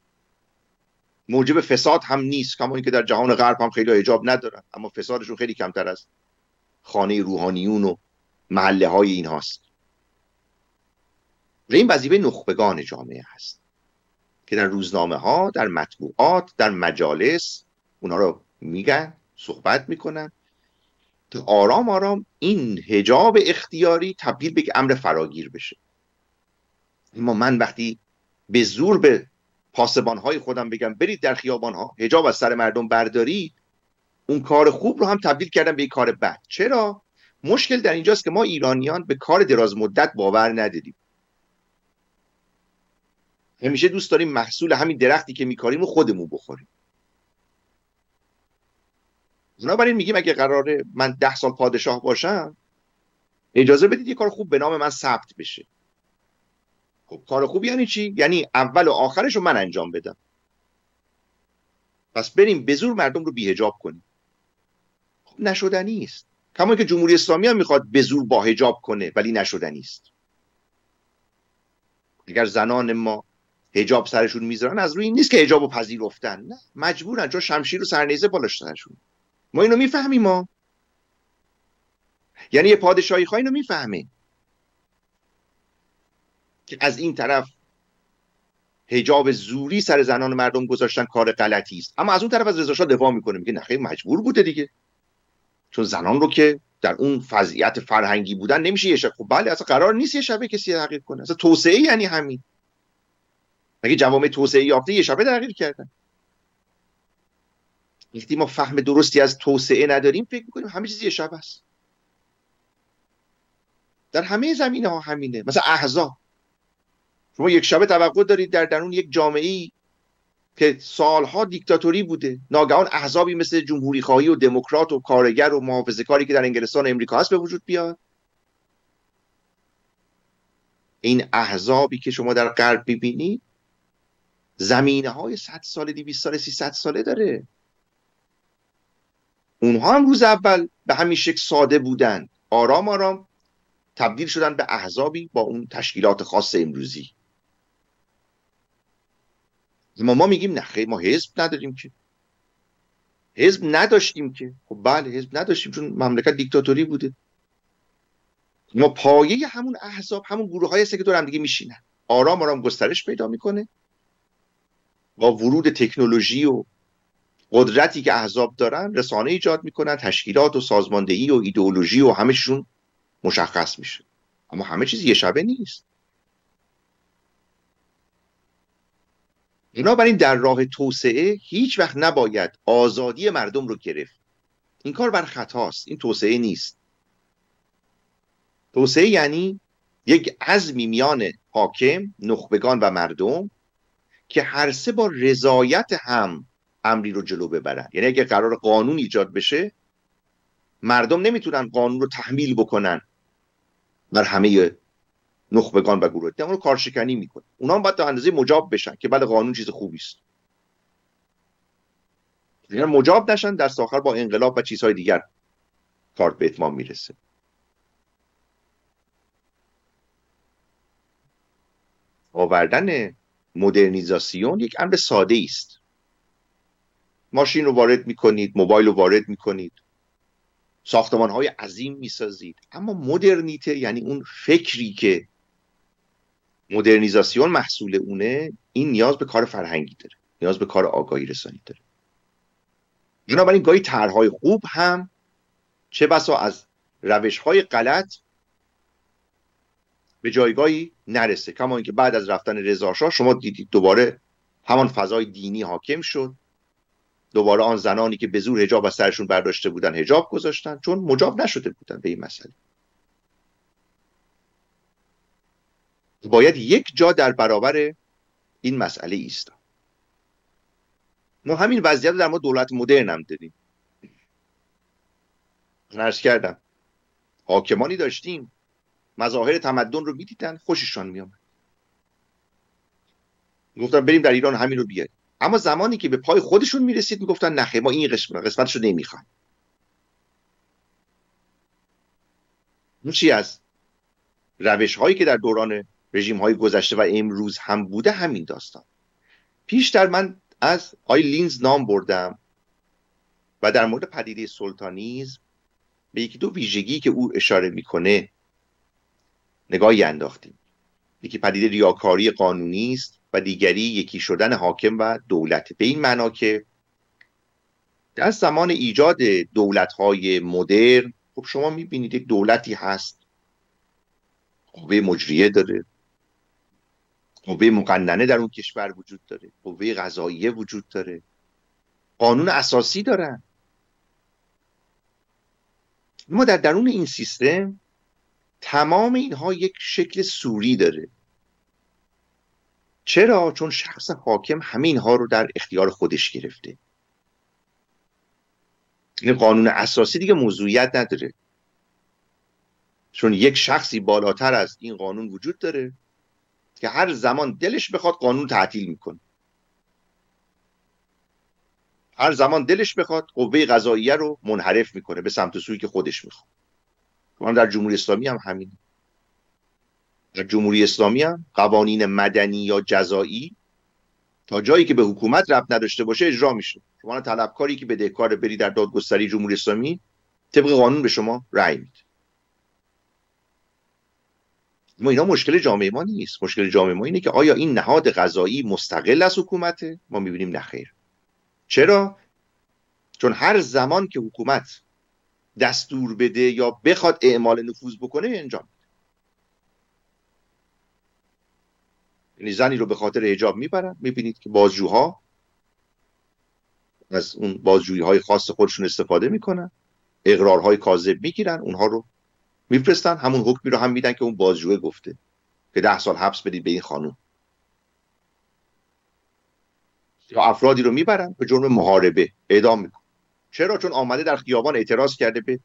موجب فساد هم نیست، کما اینکه در جهان غرب هم خیلی حجاب ندارن اما فسادشون خیلی کمتر از خانه روحانیون و محله های این هاست. و این وظیفه نخبگان جامعه هست که در روزنامه ها، در مطبوعات، در مجالس اونا رو میگن، صحبت میکنن تا آرام آرام این حجاب اختیاری تبدیل به یک امر فراگیر بشه. اما من وقتی به زور به پاسبانهای خودم بگم برید در خیابانها حجاب از سر مردم بردارید، اون کار خوب رو هم تبدیل کردم به یک کار بد. چرا؟ مشکل در اینجاست که ما ایرانیان به کار دراز مدت باور نداریم. همیشه دوست داریم محصول همین درختی که میکاریم رو خودمون بخوریم. بنابراین میگیم اگه قراره من 10 سال پادشاه باشم اجازه بدید یه کار خوب به نام من ثبت بشه. خب کار خوب یعنی چی؟ یعنی اول و آخرش رو من انجام بدم. پس بریم به زور مردم رو بی‌حجاب کنیم. خب نشدنی است. کما که جمهوری اسلامی هم میخواد به زور با حجاب کنه ولی نشدنی است. اگر زنان ما حجاب سرشون میذارن از روی این نیست که حجابو پذیرفتن، نه، مجبورن، چون شمشیر و سرنیزه بالاش سرشون. ما اینو میفهمیم. ما یعنی یه پادشاهی خواهی اینو میفهمه که از این طرف حجاب زوری سر زنان مردم گذاشتن کار غلطی است، اما از اون طرف از رضا شاه دفاع میکنه، میگه نه خیر مجبور بوده دیگه، چون زنان رو که در اون وضعیت فرهنگی بودن نمیشه یه شب. خب بله، اصلا قرار نیست یه شبه کسی تغییر کنه. اصلا توسعه یعنی همین. مگه جوامع توسعه یافته یه شبه تغییر کردن؟ وقتی ما فهم درستی از توسعه نداریم فکر میکنیم همه چیز یه شبه است. در همه زمینه ها همینه. مثلا احزاب، شما یک شبه توقع دارید در درون یک جامعه‌ای که سالها دیکتاتوری بوده ناگهان احزابی مثل جمهوری خواهی و دموکرات و کارگر و محافظه‌کاری که در انگلستان و امریکا هست به وجود بیاد؟ این احزابی که شما در غرب ببینید زمینه‌های 100 ساله، 200 ساله، 300 ساله داره. اونها هم روز اول به همین شکل ساده بودن، آرام آرام تبدیل شدن به احزابی با اون تشکیلات خاص امروزی. ما میگیم نه خیر، ما حزب نداریم که، حزب نداشتیم که. خب بله حزب نداشتیم چون مملکت دیکتاتوری بوده. ما پایه همون احزاب همون گروه های هست که دور هم دیگه میشینن، آرام آرام گسترش پیدا میکنه. با ورود تکنولوژی و قدرتی که احزاب دارن رسانه ایجاد میکنن، تشکیلات و سازماندهی و ایدئولوژی و همه‌شون مشخص میشه. اما همه چیز یه شبه نیست. بنابراین در راه توسعه هیچ وقت نباید آزادی مردم رو گرفت. این کار بر خطاست. این توسعه نیست. توسعه یعنی یک عزمی میان حاکم، نخبگان و مردم که هر سه با رضایت هم امری رو جلو ببرن. یعنی اگه قرار قانون ایجاد بشه مردم نمیتونن قانون رو تحمیل بکنن بر همه نخبگان و گروه، اون رو کارشکنی میکنه. اونا هم باید تا اندازه مجاب بشن که بله قانون چیز خوبی است. اگر مجاب نشن دست آخر با انقلاب و چیزهای دیگر کار به اتمام میرسه. آوردن مدرنیزاسیون یک امر ساده است. ماشین رو وارد میکنید، موبایل رو وارد میکنید، ساختمان‌های عظیم میسازید، اما مدرنیته یعنی اون فکری که مدرنیزاسیون محصول اونه، این نیاز به کار فرهنگی داره، نیاز به کار آگاهی رسانی داره. بنابراین گاهی طرح‌های خوب هم چه بسا از روش‌های غلط به جایگاهی نرسه. کما اینکه بعد از رفتن رضا شاه شما دیدید دوباره همان فضای دینی حاکم شد، دوباره آن زنانی که به زور حجاب از سرشون برداشته بودن حجاب گذاشتن، چون مجاب نشده بودن به این مسئله. باید یک جا در برابر این مسئله ایستاد. ما همین وضعیت رو در ما دولت مدرن هم داریم. عرض کردم حاکمانی داشتیم مظاهر تمدن رو میدیدن خوششان میامد، گفتن بریم در ایران همین رو بیاریم، اما زمانی که به پای خودشون میرسید میگفتن نخیر ما این قسمتش رو نمیخوایم. اون چی از روش هایی که در دوران رژیم های گذشته و امروز هم بوده همین داستان. پیشتر من از آی لینز نام بردم و در مورد پدیده سلطانیسم به یکی دو ویژگی که او اشاره میکنه نگاهی انداختیم. یکی پدیده ریاکاری قانونی است و دیگری یکی شدن حاکم و دولت، به این معنا که در زمان ایجاد دولت‌های مدرن خب شما میبینید یک دولتی هست قوه مجریه داره، قوه مقننه در اون کشور وجود داره، قوه قضاییه وجود داره، قانون اساسی دارن. ما در درون این سیستم تمام اینها یک شکل سوری داره. چرا؟ چون شخص حاکم همه اینها رو در اختیار خودش گرفته. این قانون اساسی دیگه موضوعیت نداره، چون یک شخصی بالاتر از این قانون وجود داره که هر زمان دلش بخواد قانون تعطیل میکنه، هر زمان دلش بخواد قوه قضاییه رو منحرف میکنه به سمت و سویی که خودش میخواد. ما در جمهوری اسلامی هم همین. در جمهوری اسلامی هم قوانین مدنی یا جزایی تا جایی که به حکومت ربط نداشته باشه اجرا میشه. شما طلبکاری که بدهکار بری در دادگستری جمهوری اسلامی طبق قانون به شما رأی میده. ما اینا مشکل جامعه ما نیست. مشکل جامعه ما اینه که آیا این نهاد قضایی مستقل از حکومته؟ ما میبینیم نخیر. چرا؟ چون هر زمان که حکومت دستور بده یا بخواد اعمال نفوذ بکنه انجام میده. یعنی زنی رو به خاطر حجاب میبرن، میبینید که بازجوها از اون بازجویی های خاص خودشون استفاده میکنن، اقرارهای کاذب میگیرن، اونها رو میفرستن، همون حکمی رو هم میدن که اون بازجوه گفته که 10 سال حبس بدید به این خانوم. یا افرادی رو میبرن به جرم محاربه اعدام میکنن. چرا؟ چون آمده در خیابان اعتراض کرده به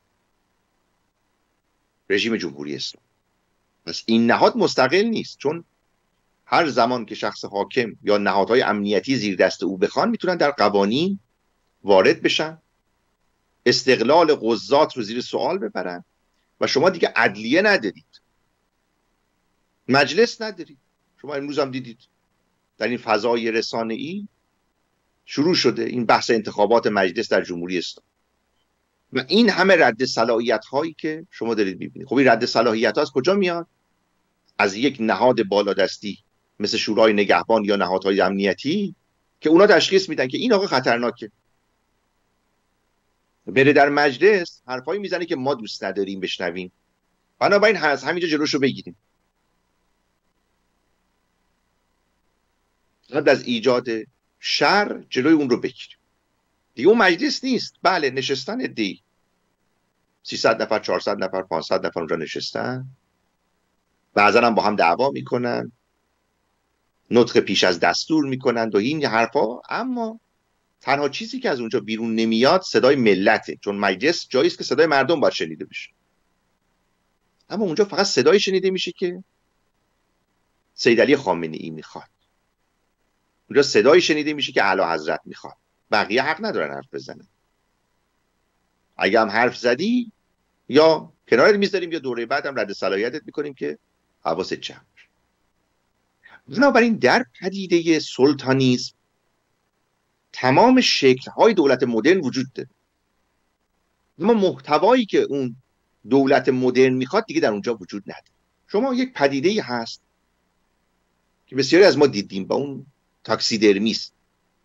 رژیم جمهوری اسلامی. پس این نهاد مستقل نیست، چون هر زمان که شخص حاکم یا نهادهای امنیتی زیر دست او بخوان میتونن در قوانین وارد بشن، استقلال قضات رو زیر سوال ببرن و شما دیگه عدلیه ندارید، مجلس ندارید. شما امروز هم دیدید در این فضای رسانه‌ای شروع شده این بحث انتخابات مجلس در جمهوری اسلامی و این همه رد صلاحیت هایی که شما دارید میبینید. خب این رد صلاحیت ها از کجا میاد؟ از یک نهاد بالادستی مثل شورای نگهبان یا نهادهای امنیتی که اونا تشخیص میدن که این آقا خطرناکه، بره در مجلس حرفایی میزنه که ما دوست نداریم بشنویم، بنابراین از همینجا جلوشو بگیریم. قبل از ایجاد شر جلوی اون رو بگیریم. دیگه اون مجلس نیست. بله نشستن عده‌ای 300 نفر 400 نفر 500 نفر اونجا نشستن، بعضا هم با هم دعوا میکنن، نطق پیش از دستور میکنن و این حرفا، اما تنها چیزی که از اونجا بیرون نمیاد صدای ملته، چون مجلس جایی است که صدای مردم باید شنیده بشه. اما اونجا فقط صدای شنیده میشه که سید علی خامنه‌ای میخواد، اونجا صدای شنیده میشه که اعلی حضرت میخواد، بقیه حق ندارن حرف بزنن. اگه هم حرف زدی یا کنارت میذاریم یا دوره بعد هم رد صلاحیتت میکنیم که حواست جمع. بنابراین در پدیده سلطانیسم تمام شکل‌های دولت مدرن وجود داره، اما محتوایی که اون دولت مدرن میخواد دیگه در اونجا وجود نداره. شما یک پدیده‌ای هست که بسیاری از ما دیدیم با اون تاکسیدرمیست.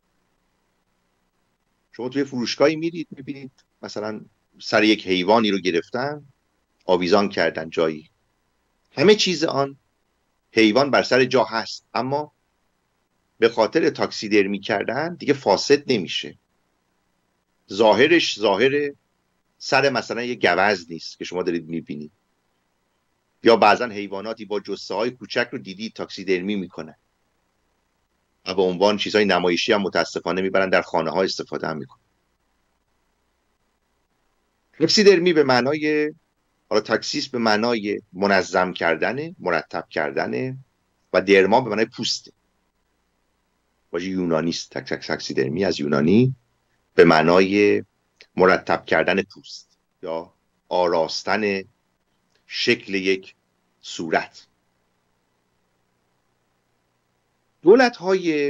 شما توی فروشگاهی میرید میبینید مثلا سر یک حیوانی رو گرفتن آویزان کردن جایی، همه چیز آن حیوان بر سر جا هست، اما به خاطر تاکسیدرمی کردن دیگه فاسد نمیشه، ظاهرش ظاهر سر مثلا یه گوز نیست که شما دارید میبینید، یا بعضا حیواناتی با جثه های کوچک رو دیدید تاکسیدرمی میکنن و به عنوان چیزهای نمایشی هم متاسفانه میبرن در خانه ها استفاده هم میکنن. تاکسیدرمی به معنای، حالا تاکسیس به معنای منظم کردن، مرتب کردن، و درما به معنای پوسته. واژه یونانیست تاکسیدرمی از یونانی به معنای مرتب کردن پوست یا آراستن شکل یک صورت. دولت‌های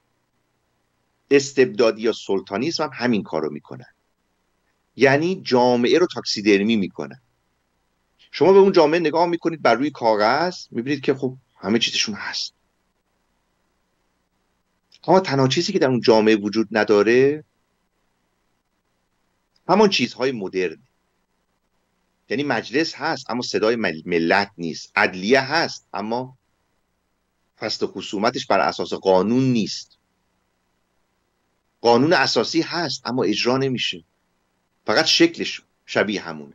استبدادی یا سلطانیسم هم همین کارو میکنن، یعنی جامعه رو تاکسیدرمی میکنن. شما به اون جامعه نگاه میکنید بر روی کاغذ میبینید که خب همه چیزشون هست، اما تنها چیزی که در اون جامعه وجود نداره همان چیزهای مدرن. یعنی مجلس هست اما صدای ملت نیست، عدلیه هست اما فصل خصومتش بر اساس قانون نیست، قانون اساسی هست اما اجرا نمیشه، فقط شکلش شبیه همونه.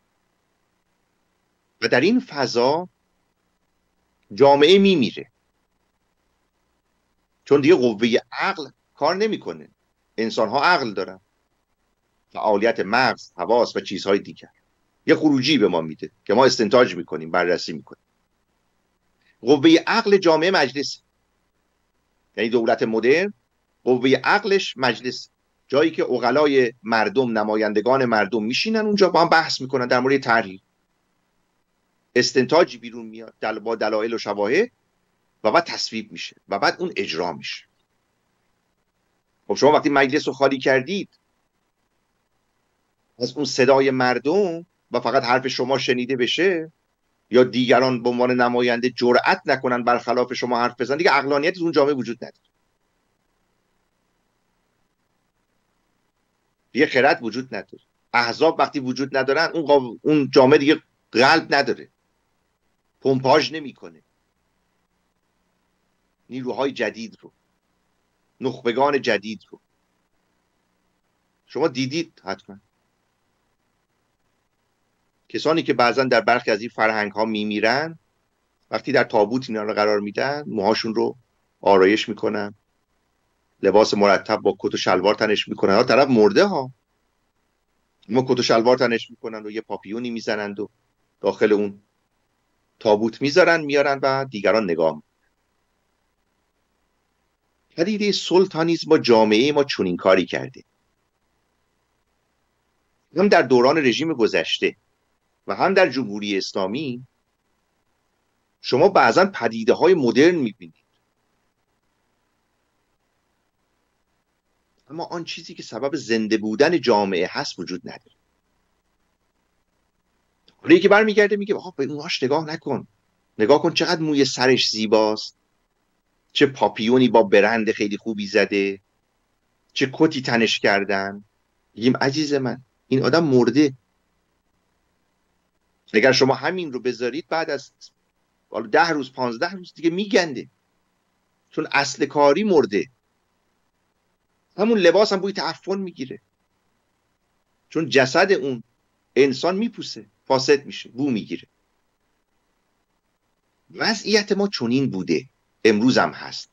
و در این فضا جامعه میمیره، چون دیگه قوه عقل کار نمیکنه. انسان ها عقل دارن، فعالیت مغز، حواس و چیزهای دیگر یه خروجی به ما میده که ما استنتاج میکنیم، بررسی میکنیم. قوه عقل جامعه مجلس، یعنی دولت مدرن قوه عقلش مجلس، جایی که عقلای مردم، نمایندگان مردم میشینن اونجا با هم بحث میکنن در مورد طرحی، استنتاجی بیرون میاد با دلایل و شواهد و بعد تصویب میشه و بعد اون اجرا میشه. خب شما وقتی مجلس رو خالی کردید از اون صدای مردم و فقط حرف شما شنیده بشه یا دیگران به عنوان نماینده جرأت نکنن برخلاف شما حرف بزنن، دیگه عقلانیت اون جامعه وجود نداره، دیگه خرد وجود نداره. احزاب وقتی وجود ندارن اون جامعه دیگه قلب نداره، پمپاژ نمیکنه نیروهای جدید رو، نخبگان جدید رو. شما دیدید حتما کسانی که بعضا در برخی از این فرهنگ ها میمیرن وقتی در تابوت اینا رو قرار میدن موهاشون رو آرایش میکنن، لباس مرتب با کت و شلوار تنش میکنن. ها طرف مرده ها، ما کت و شلوار تنش میکنن و یه پاپیونی میزنند و داخل اون تابوت میذارن میارن و دیگران نگاه میکنن. پدیده سلطانیسم با جامعه ما چنین کاری کرده، هم در دوران رژیم گذشته و هم در جمهوری اسلامی. شما بعضا پدیده های مدرن میبینید اما آن چیزی که سبب زنده بودن جامعه هست وجود نداره. حالا یکی برمیگرده میگه آقا به اونهاش نگاه نکن، نگاه کن چقدر موی سرش زیباست، چه پاپیونی با برند خیلی خوبی زده، چه کتی تنش کردن. میگیم عزیز من این آدم مرده. اگر شما همین رو بذارید بعد از 10 روز 15 روز دیگه میگنده، چون اصل کاری مرده. همون لباس هم بوی تعفن میگیره، چون جسد اون انسان میپوسه، فاسد میشه، بو میگیره. وضعیت ما چنین بوده، امروز هم هست.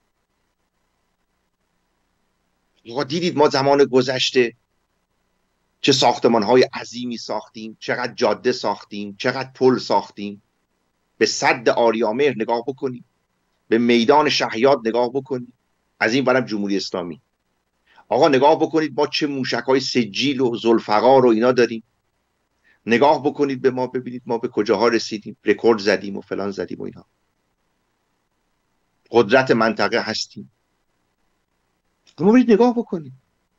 دیدید ما زمان گذشته چه ساختمان‌های عظیمی ساختیم، چقدر جاده ساختیم، چقدر پل ساختیم. به سد آریامهر نگاه بکنید، به میدان شهیاد نگاه بکنید، از این برم جمهوری اسلامی. آقا نگاه بکنید ما چه موشک‌های سجیل و ذوالفقار و اینا داریم. نگاه بکنید به ما، ببینید ما به کجاها رسیدیم، رکورد زدیم و فلان زدیم و اینا. قدرت منطقه هستیم. اما برید نگاه بکنید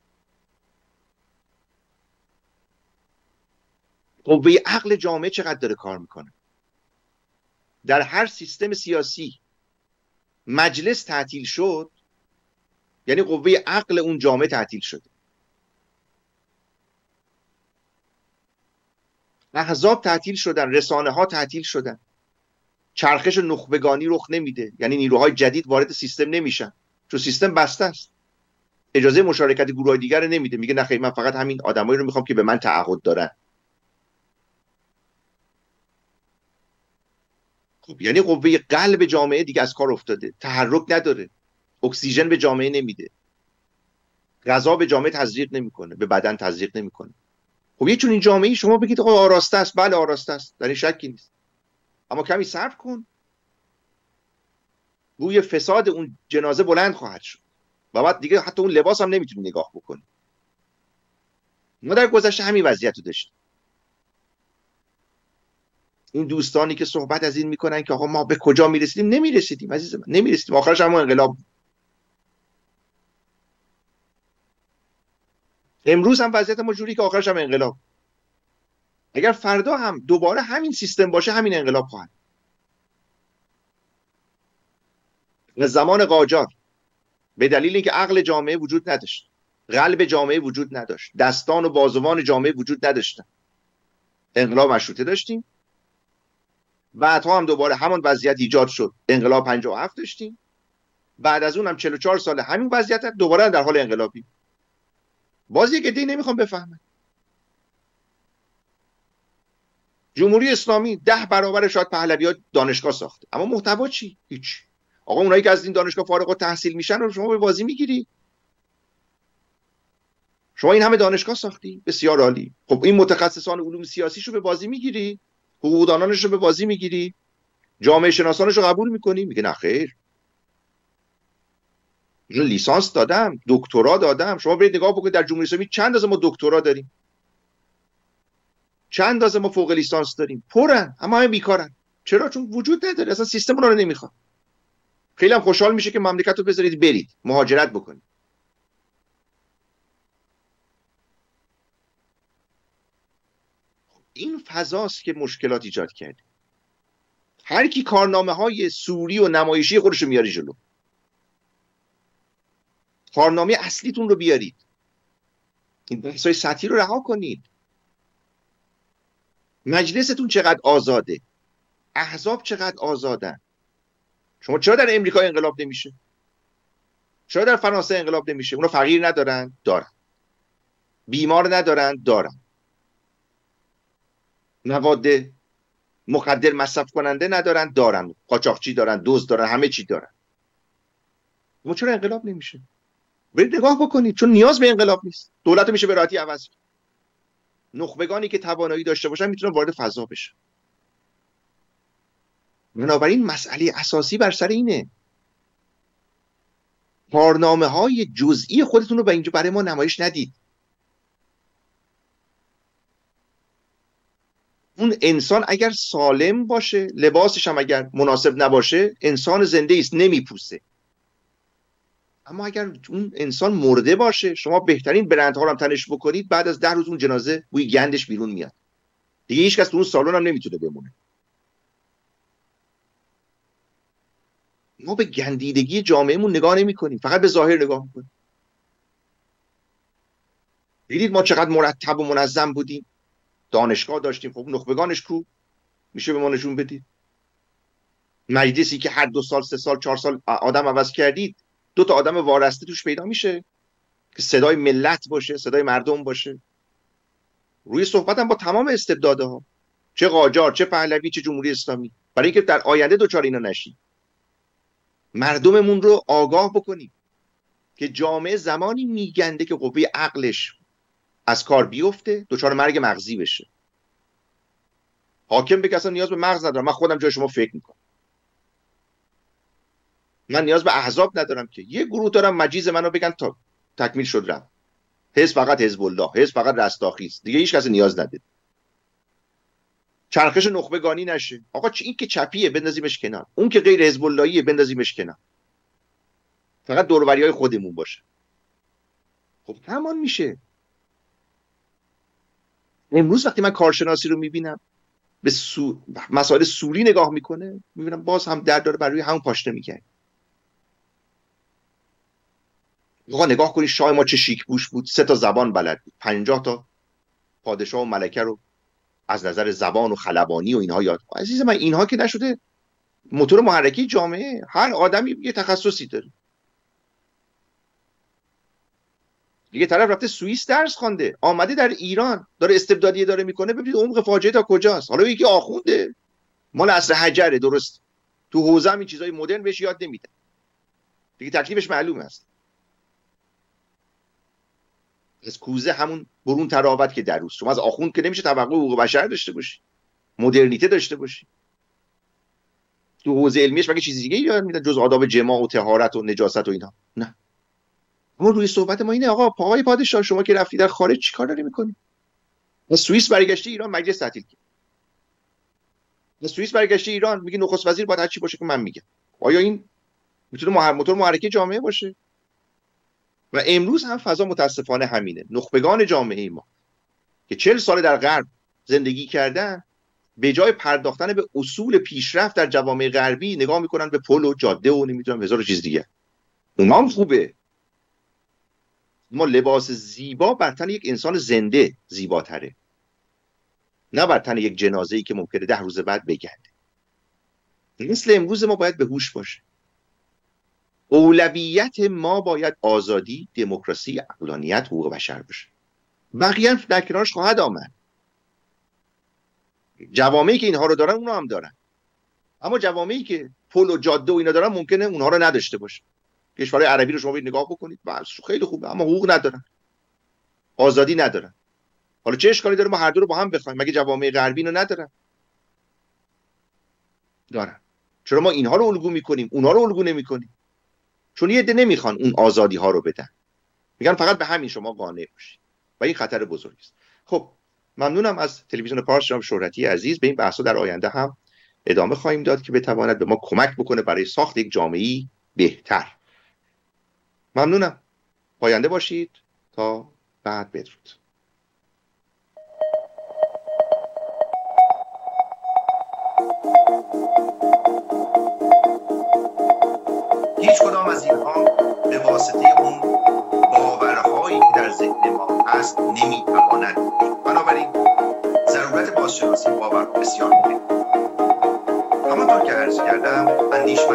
قوه عقل جامعه چقدر داره کار میکنه. در هر سیستم سیاسی مجلس تعطیل شد یعنی قوه عقل اون جامعه تعطیل شده. احزاب تعطیل شدن، رسانه ها تعطیل شدن، چرخش نخبگانی رخ نمیده، یعنی نیروهای جدید وارد سیستم نمیشن چون سیستم بسته است. اجازه مشارکت گروهای دیگر رو نمیده، میگه نه خیر من فقط همین آدمایی رو میخوام که به من تعهد دارن. خب یعنی قوه قلب جامعه دیگه از کار افتاده، تحرک نداره، اکسیژن به جامعه نمیده، غذا به جامعه تزریق نمیکنه، به بدن تزریق نمیکنه. خب یه چنین جامعه‌ای شما بگید آقا آراسته است، بله آراسته است، در این شکی نیست، اما کمی صبر کن بوی فساد اون جنازه بلند خواهد شد و بعد دیگه حتی اون لباس هم نمیتونی نگاه بکنی. ما در گذشته همین وضعیت رو داشتیم. این دوستانی که صحبت از این میکنن که آقا ما به کجا میرسیدیم، نمیرسیدیم عزیز من، نمیرسیدیم، آخرش هم انقلاب. امروز هم وضعیت ما جوری که آخرش هم انقلاب. اگر فردا هم دوباره همین سیستم باشه همین انقلاب خواهد. و زمان قاجار به دلیل اینکه عقل جامعه وجود نداشت، قلب جامعه وجود نداشت، دستان و بازوان جامعه وجود نداشتن، انقلاب مشروطه داشتیم. بعدها هم دوباره همان وضعیت ایجاد شد، انقلاب 57 داشتیم. بعد از اون هم 44 سال همین وضعیت، دوباره در حال انقلابی. باز یک عده‌ای نمیخوام بفهمن. جمهوری اسلامی 10 برابر شاید پهلوی‌ها دانشگاه ساخته، اما محتوا چی؟ هیچ. آقا اونایی که از این دانشگاه فارغ التحصیل میشن رو شما به بازی میگیری؟ شما این همه دانشگاه ساختی، بسیار عالی. خب این متخصصان علوم سیاسیشو به بازی میگیری؟ حقوقدانانشو به بازی میگیری؟ جامعه شناسانشو قبول میکنی؟ میگه نه خیر، لیسانس دادم، دکترا دادم. شما برید نگاه بکنید در جمهوری اسلامی چند از ما دکترا داریم، چند از ما فوق لیسانس داریم، پرن، اما همه بیکارن. چرا؟ چون وجود نداره، اصلا سیستم اونها رو نمیخواد. خیلی هم خوشحال میشه که مملکت رو بذارید برید مهاجرت بکنید. این فضاست که مشکلات ایجاد کرده. هر کی کارنامه های سوری و نمایشی خودش رو میاری جلو، کارنامه اصلیتون رو بیارید، این بحث‌های سطحی رو رها کنید. مجلستون چقدر آزاده، احزاب چقدر آزادن. شما چرا در امریکا انقلاب نمیشه؟ چرا در فرانسه انقلاب نمیشه؟ اونا فقیر ندارن؟ دارن. بیمار ندارن؟ دارن. مواد مخدر مصرف کننده ندارن؟ دارن. قاچاقچی دارن، دزد دارن، همه چی دارن. اما چرا انقلاب نمیشه؟ برید نگاه بکنید، چون نیاز به انقلاب نیست. دولت میشه به راحتی عوض کرد. نخبگانی که توانایی داشته باشن میتونن وارد فضا بشن. بنابراین مسئله اساسی بر سر اینه. کارنامه های جزئی خودتون رو به اینجا برای ما نمایش ندید. اون انسان اگر سالم باشه، لباسش هم اگر مناسب نباشه، انسان زنده است، نمیپوسه. اما اگر اون انسان مرده باشه، شما بهترین برندها رو هم تنش بکنید، بعد از 10 روز اون جنازه بوی گندش بیرون میاد. دیگه هیچ کس تو اون سالن هم نمیتونه بمونه. ما به گندیدگی جامعهمون نگاه نمی‌کنیم، فقط به ظاهر نگاه می‌کنیم. دیدید ما چقدر مرتب و منظم بودیم، دانشگاه داشتیم، خب نخبگانش کو؟ میشه به ما نشون بدید؟ مجلسی که هر 2 سال 3 سال 4 سال آدم عوض کردید، 2 تا آدم وارسته توش پیدا میشه که صدای ملت باشه، صدای مردم باشه. روی صحبتم با تمام استبدادها، چه قاجار، چه پهلوی، چه جمهوری اسلامی، برای اینکه در آینده دوچار اینا نشیم. مردممون رو آگاه بکنیم که جامعه زمانی میگنده که قوه عقلش از کار بیفته، دچار مرگ مغزی بشه. حاکم بگه اصلا نیاز به مغز ندارم، من خودم جای شما فکر میکنم، من نیاز به احزاب ندارم که یه گروه دارم مجیز منو بگن تا تکمیل شد رفت. حزب فقط حزب الله، حزب فقط رستاخیز، دیگه هیچ کس نیاز نداره. چرخش نخبگانی نشه. آقا این که چپیه بندازیمش کنار، اون که غیر حزب اللهیه بندازیمش کنار. فقط دور و بریای خودمون باشه. خب همان میشه. امروز وقتی من کارشناسی رو میبینم به مسائل سوری نگاه میکنه، میبینم باز هم درد داره برای همون پاشنه میگه. آقا نگاه کنید شاه ما چه شیک پوش بود، 3 تا زبان بلد بود، 50 تا پادشاه و ملکه رو از نظر زبان و خلبانی و اینها یاد. عزیز من اینها که نشده موتور محرکی جامعه. هر آدمی یه تخصصی داره. دیگه طرف رفته سوئیس درس خوانده، آمده در ایران داره استبدادیه داره میکنه. ببینید عمق فاجعه تا کجاست. حالا یکی آخونده مال عصر حجره، درست تو حوزه هم این چیزای مدرن بهش یاد نمیدن. دیگه تکلیفش معلوم است. از کوزه همون برون تراوت که دروست. شما از آخوند که نمیشه توقع حقوق بشر داشته باشی، مدرنیته داشته باشی. تو حوزه علمیش مگه چیزی دیگه یاد میدن جز آداب جماع و طهارت و نجاست و اینا؟ نه. اما روی صحبت ما اینه آقا آقای پادشاه شما که رفتی در خارج چیکار داری میکنی؟ از سوئیس برگشتی ایران مجلس تعطیل کرد. از سوئیس برگشتی ایران میگه نخست وزیر باید هر چی باشه که من میگم. آیا این میتونه موتور محرک جامعه باشه؟ و امروز هم فضا متاسفانه همینه. نخبگان جامعه ما که 40 سال در غرب زندگی کردن، به جای پرداختن به اصول پیشرفت در جوامع غربی نگاه میکنن به پل و جاده و نمیدونم هزار چیز دیگه. اونام خوبه. ما لباس زیبا بر تن یک انسان زنده زیباتره، نه بر تن یک جنازه‌ای که ممکنه 10 روز بعد بگرده. مثل امروز ما باید به هوش باشه. اولویت ما باید آزادی، دموکراسی، عقلانیت، حقوق بشر باشه. بقیه هم در کنارش خواهد آمد. جوامعی که اینها رو دارن اونا هم دارن. اما جوامعی که پل و جاده و اینا دارن ممکنه اونها رو نداشته باشه. کشورهای عربی رو شما برید نگاه بکنید، خیلی خوبه اما حقوق ندارن، آزادی ندارن. حالا چه اشکالی داره ما هر دو رو با هم بخوایم؟ مگه جوامع غربی اینو ندارن؟ دارن. چرا ما اینها رو الگو میکنیم اونها رو الگو نمیکنیم؟ چون یه عده نمیخوان اون آزادی ها رو بدن، میگن فقط به همین شما قانع باشید و این خطر بزرگی است. خب ممنونم از تلویزیون پارس جناب شهرتی عزیز. به این بحثا در آینده هم ادامه خواهیم داد که بتواند به ما کمک بکنه برای ساخت یک جامعه‌ای بهتر. ممنونم. پاینده باشید تا بعد. بدرود. هیچ کدام از اینها به واسطه اون باورهایی که در ذهن ما هست نمیتواند. بنابراین ضرورت بازشناسی باور بسیار مهمه. همانطور که عرض کردم اندیشمند